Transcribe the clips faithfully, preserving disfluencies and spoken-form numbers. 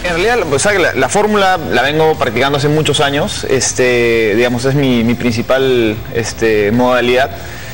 En realidad, o sea, la, la fórmula la vengo practicando hace muchos años, este, digamos, es mi, mi principal este, modalidad.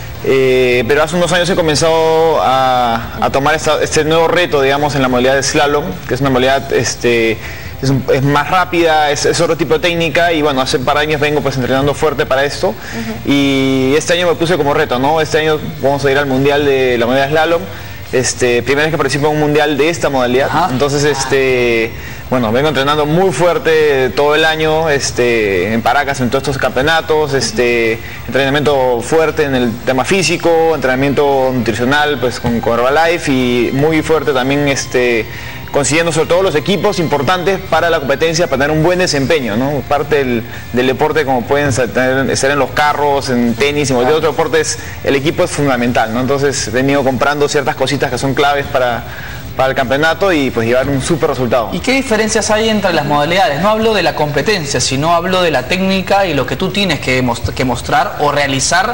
Eh, pero hace unos años he comenzado a, a tomar esta, este nuevo reto, digamos, en la modalidad de slalom, que es una modalidad este, es, un, es más rápida, es, es otro tipo de técnica, y bueno, hace un par de años vengo pues entrenando fuerte para esto. Uh-huh. Y este año me puse como reto, ¿no? Este año vamos a ir al mundial de la modalidad de slalom. Este, primera vez que participo en un mundial de esta modalidad. Ajá. Entonces, este, bueno, vengo entrenando muy fuerte todo el año, este, en Paracas, en todos estos campeonatos, este, entrenamiento fuerte en el tema físico, entrenamiento nutricional, pues con, con Herbalife, y muy fuerte también, este, consiguiendo sobre todo los equipos importantes para la competencia, para tener un buen desempeño, ¿no? Parte del, del deporte, como pueden tener, estar en los carros, en tenis y muchos otros deportes, el equipo es fundamental, ¿no? Entonces he venido comprando ciertas cositas que son claves para, para el campeonato y pues llevar un súper resultado. ¿Y qué diferencias hay entre las modalidades? No hablo de la competencia, sino hablo de la técnica y lo que tú tienes que, most que mostrar o realizar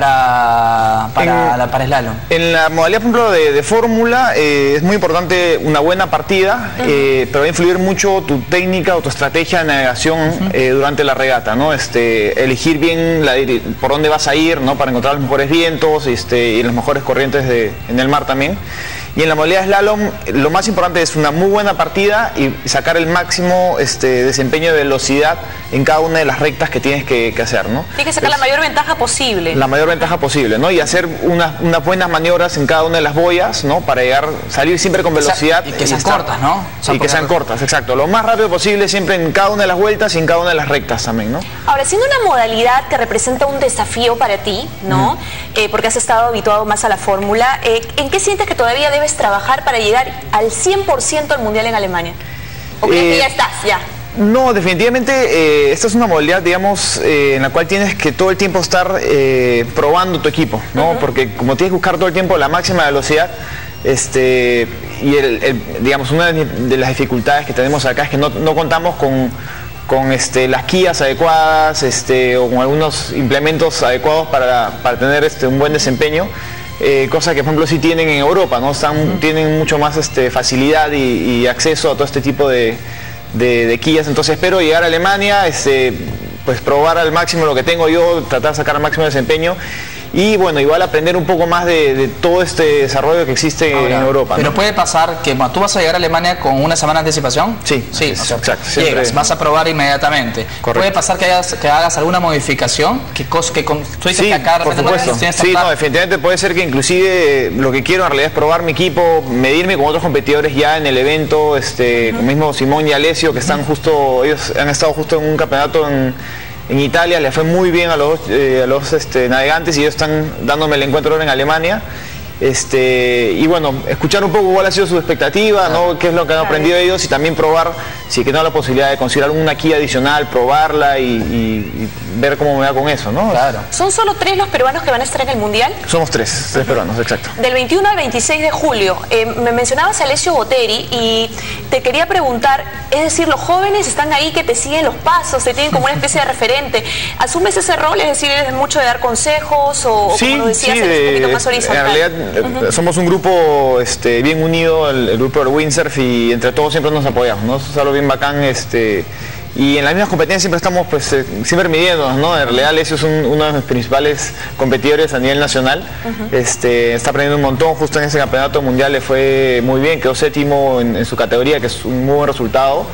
para, para, en, la, para slalom. En la modalidad, por ejemplo, de, de fórmula, eh, es muy importante una buena partida, uh-huh. eh, pero va a influir mucho tu técnica o tu estrategia de navegación uh-huh. eh, durante la regata, ¿no? Este, elegir bien la, por dónde vas a ir, ¿no? Para encontrar los mejores vientos este, y las mejores corrientes de, en el mar también. Y en la modalidad de slalom, lo más importante es una muy buena partida y sacar el máximo este, desempeño de velocidad en cada una de las rectas que tienes que, que hacer, ¿no? Tienes que sacar es, la mayor ventaja posible. La mayor ventaja posible, ¿no? Y hacer unas, unas buenas maniobras en cada una de las boyas, ¿no? Para llegar, salir siempre con velocidad. Y que sean cortas, ¿no? O sea, y que sean cortas, exacto. Lo más rápido posible siempre en cada una de las vueltas y en cada una de las rectas también, ¿no? Ahora, siendo una modalidad que representa un desafío para ti, ¿no? Mm. Eh, porque has estado habituado más a la fórmula, eh, ¿en qué sientes que todavía debes trabajar para llegar al cien por ciento al Mundial en Alemania? ¿O crees eh, que ya estás, ya? No, definitivamente eh, esta es una modalidad, digamos, eh, en la cual tienes que todo el tiempo estar eh, probando tu equipo, ¿no? Uh-huh. Porque como tienes que buscar todo el tiempo la máxima velocidad, este, y el, el, digamos, una de las dificultades que tenemos acá es que no, no contamos con, con este, las guías adecuadas este, o con algunos implementos adecuados para, para tener este, un buen desempeño. Eh, cosa que por ejemplo sí tienen en Europa, ¿no? Están, uh-huh. Tienen mucho más este, facilidad y, y acceso a todo este tipo de, de, de guías. Entonces espero llegar a Alemania, este, pues probar al máximo lo que tengo yo, tratar de sacar al máximo desempeño. Y bueno, igual aprender un poco más de, de todo este desarrollo que existe Ahora, en Europa. Pero ¿no? Puede pasar que bueno, tú vas a llegar a Alemania con una semana de anticipación. Sí, sí, es, o sea, exacto. Llegas, siempre... vas a probar inmediatamente. Correcto. Puede pasar que hagas, que hagas alguna modificación, que, que con, tú dices sí, que acá por supuesto. Sí, no, definitivamente puede ser que inclusive lo que quiero en realidad es probar mi equipo, medirme con otros competidores ya en el evento, este, uh-huh. Con mismo Simón y Alessio, que están uh-huh. justo, ellos han estado justo en un campeonato en En Italia, le fue muy bien a los, eh, a los este, navegantes y ellos están dándome el encuentro ahora en Alemania. Este, y bueno, escuchar un poco cuál ha sido su expectativa, ¿no? Qué es lo que han aprendido ellos y también probar, si que no la posibilidad de conseguir alguna guía adicional, probarla y, y, y ver cómo me va con eso, ¿no? Claro. ¿Son solo tres los peruanos que van a estar en el Mundial? Somos tres, tres peruanos, exacto. Del veintiuno al veintiséis de julio, eh, me mencionabas a Alessio Botteri y te quería preguntar, es decir, los jóvenes están ahí que te siguen los pasos, te tienen como una especie de referente. ¿Asumes ese rol? Es decir, ¿eres mucho de dar consejos o, sí, como decías, sí, eres un poquito de, más horizontal? En realidad, uh-huh. somos un grupo este, bien unido, el, el grupo del windsurf, y entre todos siempre nos apoyamos, ¿no? Eso es algo bien bacán, este, y en las mismas competencias siempre estamos pues eh, siempre midiéndonos, ¿no? En realidad Alessio es un, uno de mis principales competidores a nivel nacional, uh-huh. este, está aprendiendo un montón, justo en ese campeonato mundial le fue muy bien, quedó séptimo en, en su categoría, que es un muy buen resultado.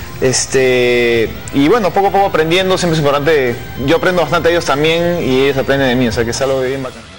Este, y bueno, poco a poco aprendiendo, siempre es importante, yo aprendo bastante de ellos también y ellos aprenden de mí, o sea que es algo bien bacán.